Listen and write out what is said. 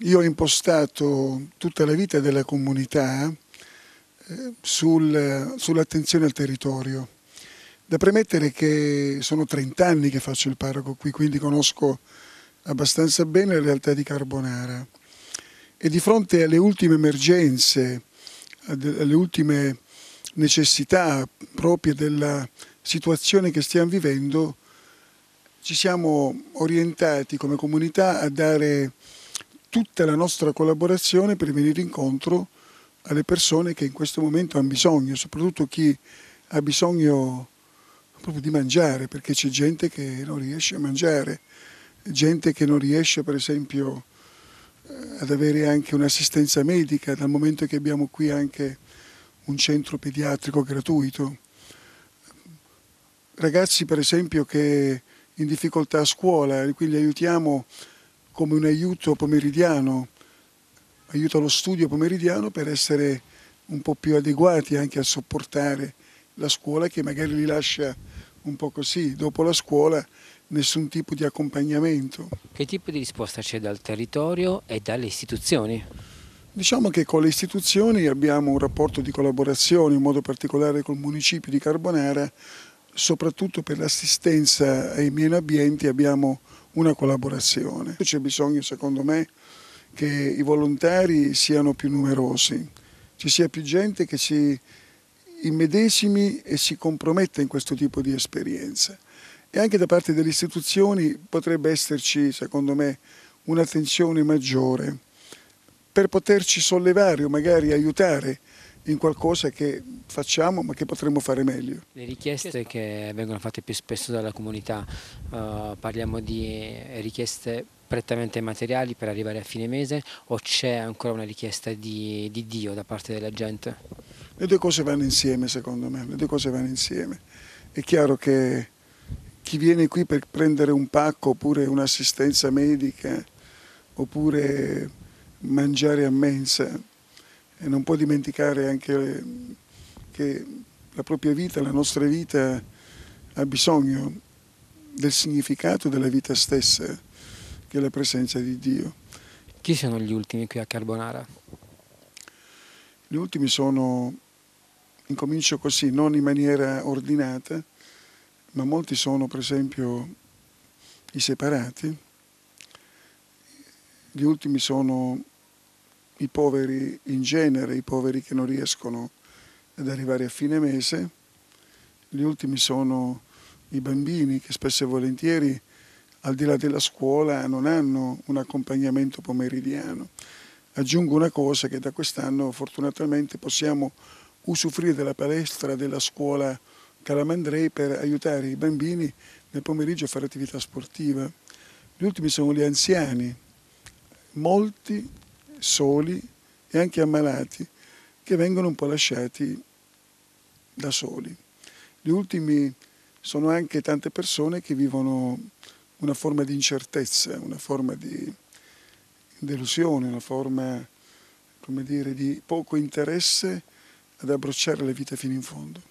Io ho impostato tutta la vita della comunità sull'attenzione al territorio. Da premettere che sono 30 anni che faccio il parroco qui, quindi conosco abbastanza bene la realtà di Carbonara. E di fronte alle ultime emergenze, alle ultime necessità proprie della situazione che stiamo vivendo, ci siamo orientati come comunità a dare tutta la nostra collaborazione per venire incontro alle persone che in questo momento hanno bisogno, soprattutto chi ha bisogno proprio di mangiare, perché c'è gente che non riesce a mangiare, gente che non riesce per esempio ad avere anche un'assistenza medica, dal momento che abbiamo qui anche un centro pediatrico gratuito. Ragazzi per esempio che in difficoltà a scuola, e quindi aiutiamo come un aiuto pomeridiano, aiuto allo studio pomeridiano per essere un po' più adeguati anche a sopportare la scuola che magari li lascia un po' così, dopo la scuola nessun tipo di accompagnamento. Che tipo di risposta c'è dal territorio e dalle istituzioni? Diciamo che con le istituzioni abbiamo un rapporto di collaborazione, in modo particolare col municipio di Carbonara, soprattutto per l'assistenza ai meno abbienti abbiamo una collaborazione. C'è bisogno, secondo me, che i volontari siano più numerosi, ci sia più gente che si immedesimi e si comprometta in questo tipo di esperienza. E anche da parte delle istituzioni potrebbe esserci, secondo me, un'attenzione maggiore per poterci sollevare o magari aiutare in qualcosa che facciamo ma che potremmo fare meglio. Le richieste che vengono fatte più spesso dalla comunità, parliamo di richieste prettamente materiali per arrivare a fine mese o c'è ancora una richiesta di Dio da parte della gente? Le due cose vanno insieme secondo me, le due cose vanno insieme. È chiaro che chi viene qui per prendere un pacco oppure un'assistenza medica oppure mangiare a mensa e non può dimenticare anche che la propria vita, la nostra vita ha bisogno del significato della vita stessa, che è la presenza di Dio. Chi sono gli ultimi qui a Carbonara? Gli ultimi sono, incomincio così, non in maniera ordinata, ma molti sono per esempio i separati, gli ultimi sono i poveri in genere, i poveri che non riescono ad arrivare a fine mese, gli ultimi sono i bambini che spesso e volentieri al di là della scuola non hanno un accompagnamento pomeridiano. Aggiungo una cosa, che da quest'anno fortunatamente possiamo usufruire della palestra della scuola Calamandrei per aiutare i bambini nel pomeriggio a fare attività sportiva. Gli ultimi sono gli anziani, molti soli e anche ammalati, che vengono un po' lasciati da soli. Gli ultimi sono anche tante persone che vivono una forma di incertezza, una forma di delusione, una forma, come dire, di poco interesse ad abbracciare la vita fino in fondo.